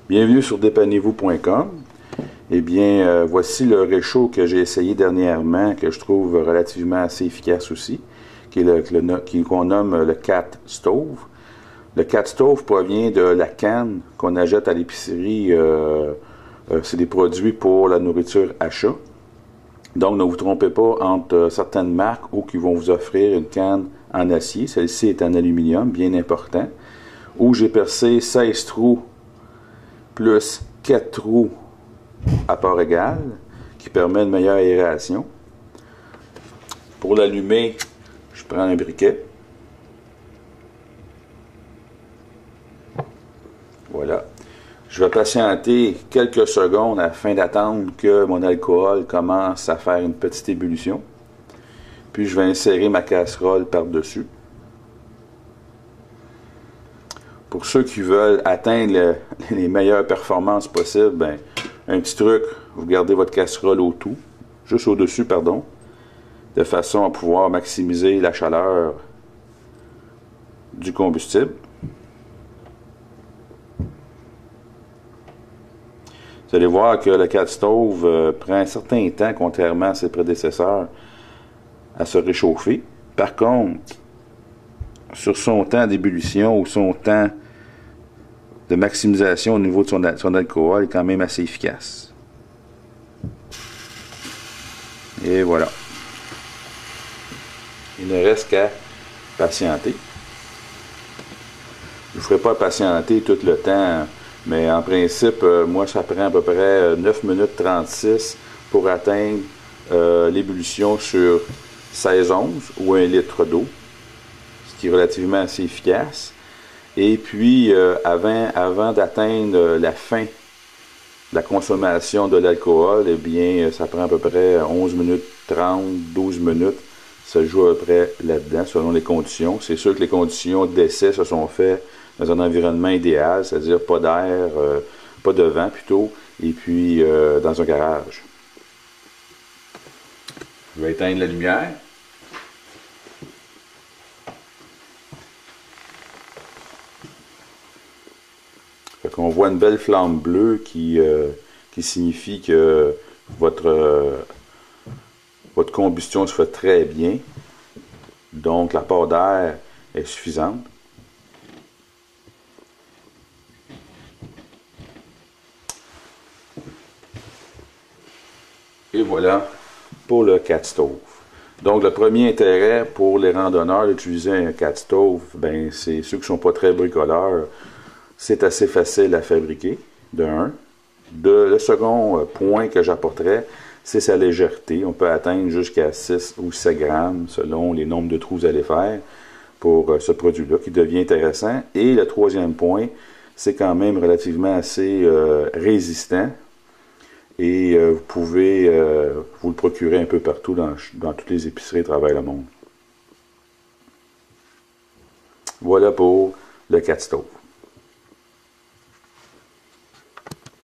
Bienvenue sur dépannez-vous.com. Eh bien, voici le réchaud que j'ai essayé dernièrement, que je trouve relativement assez efficace aussi, qu'on nomme le Cat Stove. Le Cat Stove provient de la canne qu'on achète à l'épicerie. C'est des produits pour la nourriture achat. Donc, ne vous trompez pas entre certaines marques où qui vont vous offrir une canne en acier. Celle-ci est en aluminium, bien important, où j'ai percé 16 trous plus 4 trous à part égale, qui permet une meilleure aération. Pour l'allumer, je prends un briquet. Voilà. Je vais patienter quelques secondes afin d'attendre que mon alcool commence à faire une petite ébullition. Puis je vais insérer ma casserole par-dessus. Pour ceux qui veulent atteindre les meilleures performances possibles, ben, un petit truc, vous gardez votre casserole juste au-dessus, pardon, de façon à pouvoir maximiser la chaleur du combustible. Vous allez voir que le Cat Stove prend un certain temps, contrairement à ses prédécesseurs, à se réchauffer. Par contre, sur son temps d'ébullition ou son temps de maximisation au niveau de son alcool est quand même assez efficace. Et voilà. Il ne reste qu'à patienter. Je ne vous ferai pas patienter tout le temps, mais en principe, moi, ça prend à peu près 9 minutes 36 pour atteindre l'ébullition sur 16 onces ou 1 litre d'eau, ce qui est relativement assez efficace. Et puis, avant d'atteindre la fin de la consommation de l'alcool, eh bien, ça prend à peu près 11 minutes 30, 12 minutes. Ça joue à peu près là-dedans, selon les conditions. C'est sûr que les conditions d'essai se sont faites dans un environnement idéal, c'est-à-dire pas d'air, pas de vent plutôt, et puis dans un garage. Je vais éteindre la lumière. On voit une belle flamme bleue qui signifie que votre combustion se fait très bien. Donc, l'apport d'air est suffisante. Et voilà pour le Cat Stove. Donc, le premier intérêt pour les randonneurs d'utiliser un Cat Stove, ben, c'est ceux qui ne sont pas très bricoleurs. C'est assez facile à fabriquer, de un. Le second point que j'apporterais, c'est sa légèreté. On peut atteindre jusqu'à 6 ou 7 grammes selon les nombres de trous que vous allez faire pour ce produit-là, qui devient intéressant. Et le troisième point, c'est quand même relativement assez résistant. Et vous pouvez vous le procurer un peu partout dans toutes les épiceries à travers le monde. Voilà pour le Cat Stove.